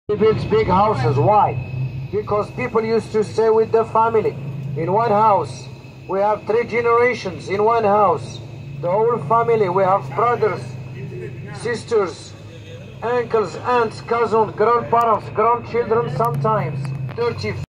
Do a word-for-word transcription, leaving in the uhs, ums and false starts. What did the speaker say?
They built big houses. Why? Because people used to stay with the family in one house. We have three generations in one house. The whole family. We have brothers, sisters, uncles, aunts, cousins, grandparents, grandchildren sometimes. thirty